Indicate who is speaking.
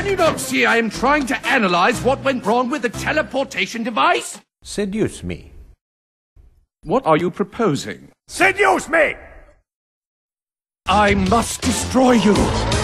Speaker 1: you not see I am trying to analyze what went wrong with the teleportation device?
Speaker 2: Seduce me.
Speaker 1: What are you proposing?
Speaker 3: Seduce me!
Speaker 1: I must destroy you!